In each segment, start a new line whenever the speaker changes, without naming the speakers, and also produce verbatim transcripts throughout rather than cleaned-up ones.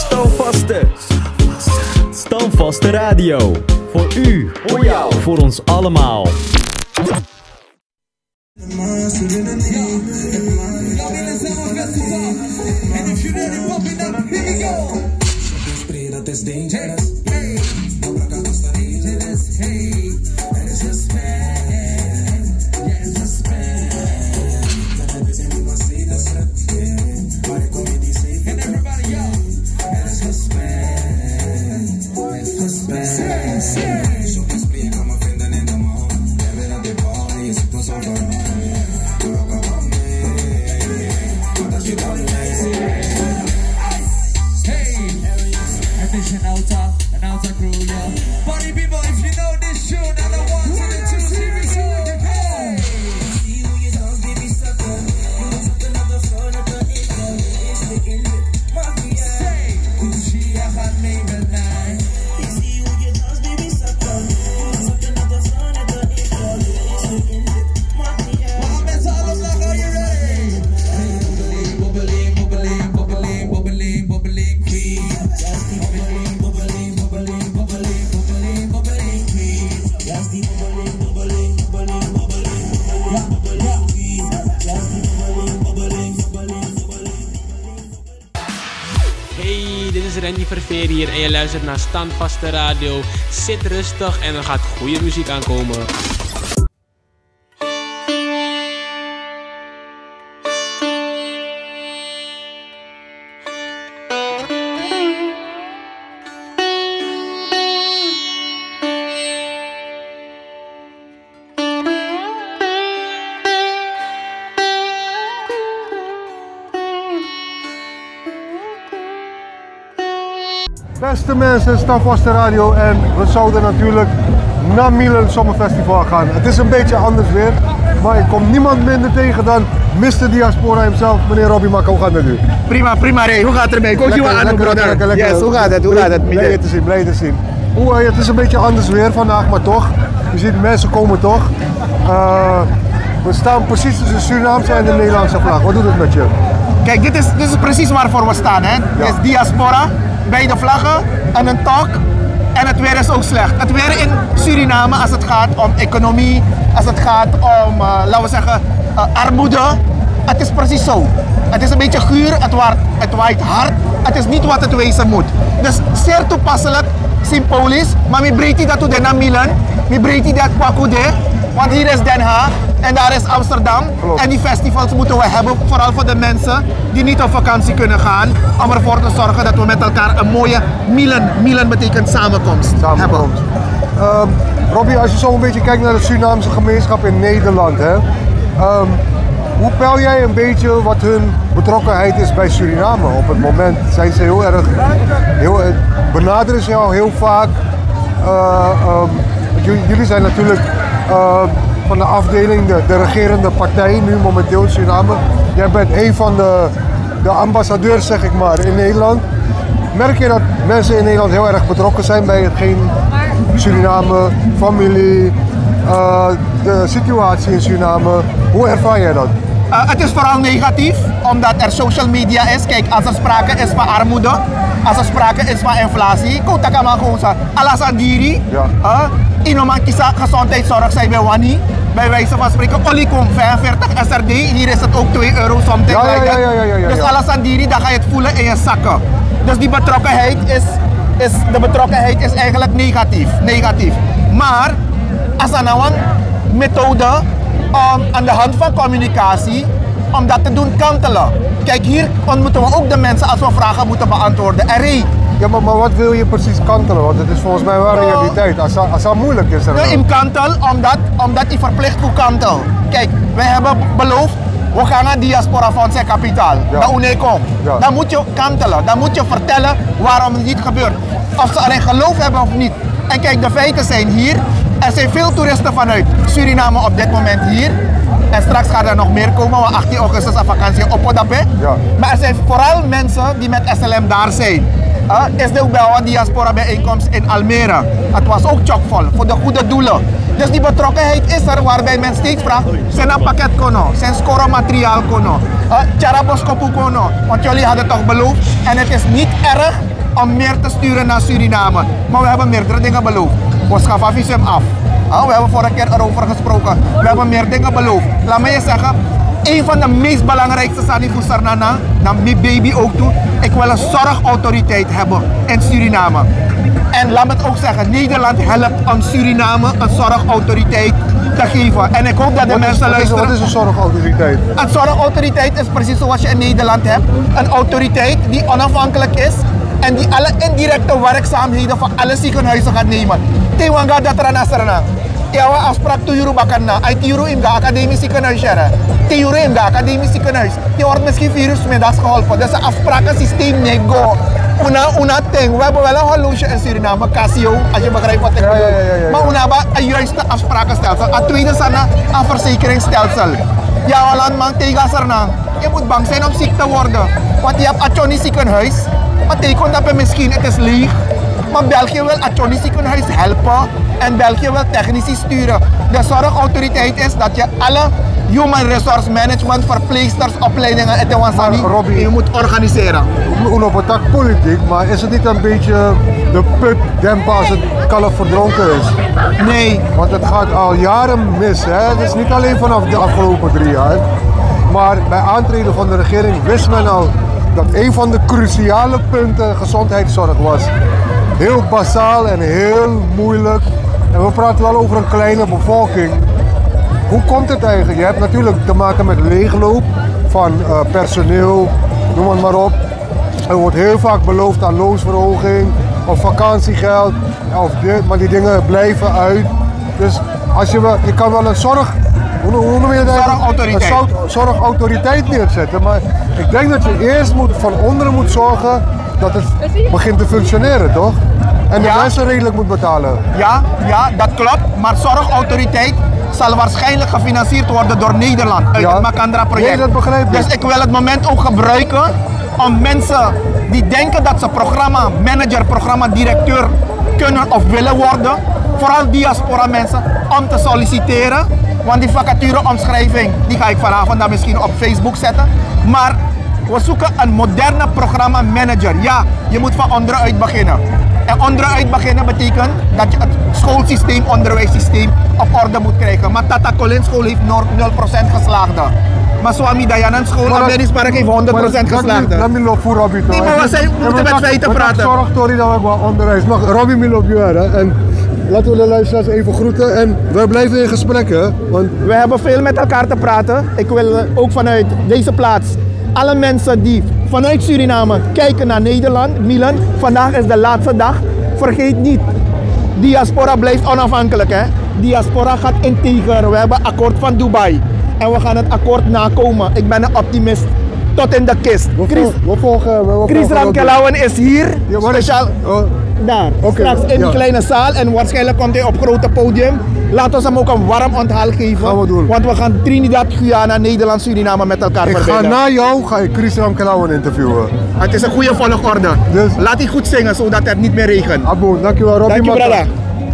Standvaste. Standvaste Radio. Voor u, voor jou, voor ons allemaal.
Randy Verveer hier en je luistert naar Standvaste Radio. Zit rustig en er gaat goede muziek aankomen.
Beste mensen, Standvaste Radio en we zouden natuurlijk naar Milan Zomerfestival gaan. Het is een beetje anders weer, maar ik kom niemand minder tegen dan mister Diaspora himself, meneer Robbie Makka. Hoe gaat het met u?
Prima, prima Ray. Hoe gaat het ermee? Coach je aan, brother?
Lekker, lekker.
Yes, hoe gaat het? Hoe gaat het?
Blij je te zien, blij je te zien. Hoe, het is een beetje anders weer vandaag, maar toch. Je ziet, mensen komen toch. Uh, we staan precies tussen de Surinaamse en de Nederlandse vlag. Wat doet het met je?
Kijk, dit is, dit is precies waarvoor we staan. Hè? Dit is Diaspora, beide vlaggen en een talk. En het weer is ook slecht. Het weer in Suriname als het gaat om economie, als het gaat om, uh, laten we zeggen, uh, armoede. Het is precies zo. Het is een beetje guur, het waait, het waait hard. Het is niet wat het wezen moet. Dus zeer toepasselijk, symbolisch, maar mi breedte dat to naar Milan, mi breedte dat Pakude, want hier is Den Haag en daar is Amsterdam. Klopt. En die festivals moeten we hebben, vooral voor de mensen die niet op vakantie kunnen gaan, om ervoor te zorgen dat we met elkaar een mooie Milan, Milan betekent samenkomst,
samenkomst.
hebben.
Um, Robbie, als je zo een beetje kijkt naar de Surinaamse gemeenschap in Nederland, hè, um, hoe peil jij een beetje wat hun betrokkenheid is bij Suriname op het moment? Zijn ze heel erg, heel, benaderen ze jou heel vaak? Uh, um, jullie zijn natuurlijk uh, van de afdeling, de, de regerende partij nu momenteel in Suriname. Jij bent een van de, de ambassadeurs, zeg ik maar, in Nederland. Merk je dat mensen in Nederland heel erg betrokken zijn bij hetgeen Suriname, familie, uh, de situatie in Suriname? Hoe ervaar jij dat?
Uh, het is vooral negatief, omdat er social media is. Kijk, als er sprake is van armoede, als er sprake is van inflatie, kota kan man gewoon zeggen, alasandiri, ja. uh, inoman kisa gezondheidszorg zijn bij Wani, bij wijze van spreken, olicom vijfenveertig S R D, hier is het ook twee euro, something
ja,
like
ja,
that.
Ja, ja, ja, ja,
dus
ja.
alasandiri, dan ga je het voelen in je zakken. Dus die betrokkenheid is, is, de betrokkenheid is eigenlijk negatief, negatief. Maar, als er nou een methode om aan de hand van communicatie, om dat te doen kantelen. Kijk, hier ontmoeten we ook de mensen als we vragen moeten beantwoorden. En
ja, maar, maar wat wil je precies kantelen? Want het is volgens mij wel realiteit. Als dat, als dat moeilijk is.
Nou, in kantel, omdat, omdat hij verplicht voor kantel. Kijk, wij hebben beloofd, we gaan naar Diaspora Fonds en Kapitaal. Ja. Dat UNECO. Ja. Dan moet je kantelen. Dan moet je vertellen waarom het niet gebeurt. Of ze erin geloof hebben of niet. En kijk, de feiten zijn hier. Er zijn veel toeristen vanuit Suriname op dit moment hier. En straks gaat er nog meer komen, want achttien augustus aan vakantie op Odape. Ja. Maar er zijn vooral mensen die met S L M daar zijn. Uh, is de Ubewa Diaspora bijeenkomst in Almere. Het was ook chockvol, voor de goede doelen. Dus die betrokkenheid is er, waarbij men steeds vraagt, zijn een pakket kono, zijn score materiaal kono, uh, Charaboskopu kono. Want jullie hadden toch beloofd. En het is niet erg om meer te sturen naar Suriname. Maar we hebben meerdere dingen beloofd. We schaffen visum af. Ah, we hebben vorige keer erover gesproken. We hebben meer dingen beloofd. Laat me je zeggen, een van de meest belangrijkste zaken voor Sarnana, naar mijn baby ook toe, ik wil een zorgautoriteit hebben in Suriname. En laat me het ook zeggen, Nederland helpt om Suriname een zorgautoriteit te geven. En ik hoop dat de
wat
mensen
is,
luisteren.
Wat is een zorgautoriteit?
Een zorgautoriteit is precies zoals je in Nederland hebt. Een autoriteit die onafhankelijk is en die alle indirecte werkzaamheden van alle ziekenhuizen gaat nemen. Tewanga dat er aan ja, afspraak to euro bakana. Ai euro in de academisch ziekenhuis jaren. Te euro in de academisch ziekenhuis. Je wordt misschien virus middags geholpen. Dus een afsprakensysteem nego. Una, una ting. We hebben wel een horloge in Suriname, Casio, als je begrijpt wat ik bedoel. Ja, ja, ja, ja. Maar we hebben een juiste afsprakenstelsel. Een tweede is een verzekeringsstelsel. Ja, we land man tegen Sarnang. Je moet bang zijn om ziek te worden. Want je hebt een Johnny ziekenhuis. Maar tegen dat je misschien, het is leeg. Maar België wil het Johnny ziekenhuis helpen. En België wil technici sturen. De zorgautoriteit is dat je alle human resource management, verpleegsters, opleidingen en Tawansani je moet organiseren.
Uno betak politiek, maar is het niet een beetje de put dempen als het kalf verdronken is?
Nee.
Want het gaat al jaren mis. Hè? Het is niet alleen vanaf de afgelopen drie jaar. Maar bij aantreden van de regering wist men al dat een van de cruciale punten gezondheidszorg was. Heel basaal en heel moeilijk. En we praten wel over een kleine bevolking. Hoe komt het eigenlijk? Je hebt natuurlijk te maken met leegloop van uh, personeel, noem het maar op. Er wordt heel vaak beloofd aan loonsverhoging of vakantiegeld, of dit, maar die dingen blijven uit. Dus als je, wel, je kan wel een zorg, hoe, hoe noem je het
zorgautoriteit.
Een zorgautoriteit neerzetten, maar ik denk dat je eerst moet, van onderen moet zorgen dat het begint te functioneren, toch? En de
ja.
mensen redelijk moet betalen.
Ja, ja, dat klopt. Maar zorgautoriteit zal waarschijnlijk gefinancierd worden door Nederland uit ja. het Makandra-project.
Nee, dat begrijp ik.
Dus ik wil het moment ook gebruiken om mensen die denken dat ze programma manager, programma directeur kunnen of willen worden, vooral diaspora mensen, om te solliciteren. Want die vacatureomschrijving die ga ik vanavond dan misschien op Facebook zetten. Maar we zoeken een moderne programma manager. Ja, je moet van onderuit beginnen. En onderuit beginnen betekent dat je het schoolsysteem, onderwijssysteem op orde moet krijgen. Maar Tata Collins school heeft nul procent geslaagde. Maar Swami Dayanand school op Dennispark heeft honderd procent geslaagde.
Laat me nog voor Robbie toch.
Nee, maar we, zijn, we moeten met feiten praten.
Zorg Tori dat we wel onderwijs. Nog Robbie Milopjuer en laten we de luisteraars even groeten en we blijven in gesprek hè. Want
we hebben veel met elkaar te praten. Ik wil ook vanuit deze plaats alle mensen die vanuit Suriname kijken naar Nederland, Milan, vandaag is de laatste dag. Vergeet niet, diaspora blijft onafhankelijk. Hè? Diaspora gaat integer. We hebben akkoord van Dubai. En we gaan het akkoord nakomen. Ik ben een optimist. Tot in de kist.
Chris, we volgen, we
Chris Ramkelauwen is hier.
Ja,
speciaal
is, oh.
daar.
Okay,
straks in ja. die kleine zaal. En waarschijnlijk komt hij op grote podium. Laat ons hem ook een warm onthaal geven.
Gaan we doen.
Want we gaan Trinidad, Guyana, Nederland, Suriname met elkaar
ik
verbinden.
Ik ga na jou ga ik Chris Ramkelauwen interviewen.
Het is een goede volgorde. Dus laat hij goed zingen zodat het niet meer regent.
Abo, dankjewel Robbie.
Dank je brada.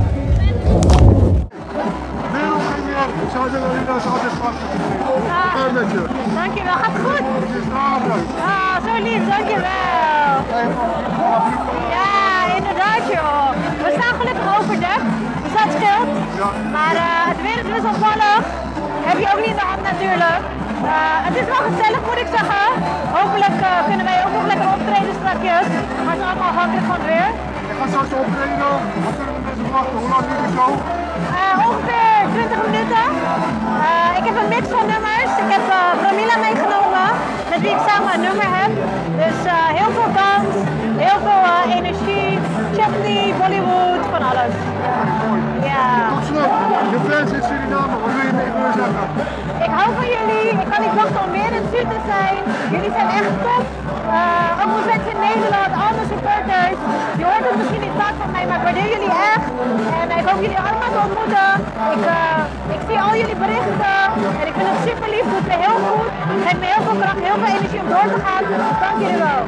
Dankjewel, gaat goed? Ah, zo lief, dankjewel. Ja, inderdaad joh. We staan gelukkig overdekt, dus dat scheelt. Maar uh, het weer is wisselvallig. Heb je ook niet in de hand natuurlijk. Uh, het is wel gezellig moet ik zeggen. Hopelijk uh, kunnen wij ook nog lekker optreden strakjes. Maar het is allemaal afhankelijk van het weer.
Ik ga straks optreden. Wat kunnen we mensen verwachten? Hoe lang duurt de show?
Uh, ongeveer twintig minuten. Uh, ik heb een mix van nummers. Ik heb uh, Pramila meegenomen, met wie ik samen een nummer heb. Dus uh, heel veel dans, heel veel uh, energie, chutney, Bollywood, van alles. Ja.
Tot slot, je fans in Suriname, wat wil je mee willen zeggen?
Ik hou van jullie, ik kan niet wachten om weer in Zuid te zijn. Jullie zijn echt top. Uh, ook mijn fans in Nederland, al mijn supporters. Je hoort het misschien niet vaak van mij, maar ik waardeer jullie echt. En ik hoop jullie allemaal te ontmoeten. Ik, uh, ik zie al jullie berichten en ik vind het super lief, doet me heel goed. Het geeft me heel veel kracht, heel veel energie om door te gaan. Dank jullie wel.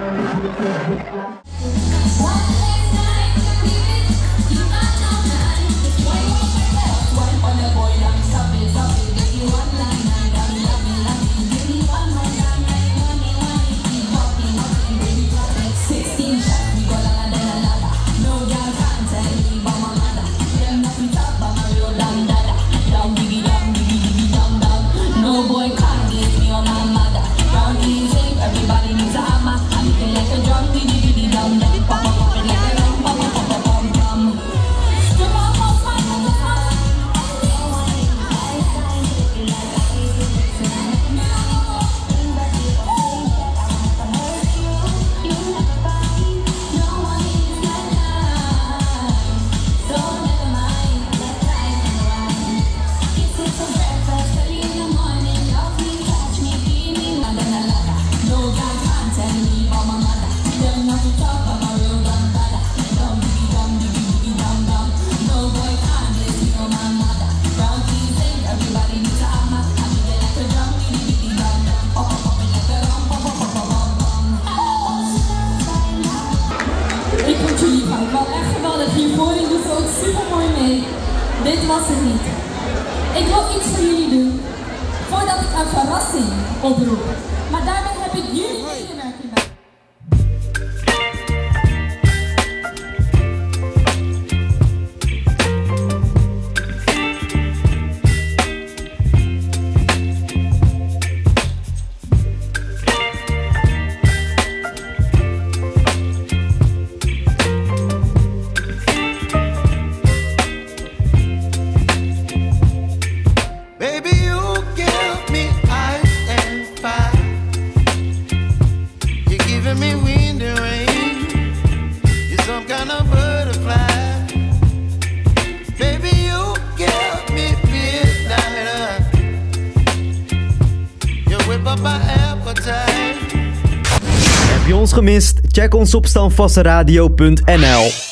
sixteen shots, we got a wel echt geweldig. Hiervoor doet ze ook super mooi mee. Dit was het niet. Ik wil iets voor jullie doen, voordat ik een verrassing oproep. Maar daarmee heb ik jullie medewerking bij.
Heb je ons gemist? Check ons op standvasteradio punt n l.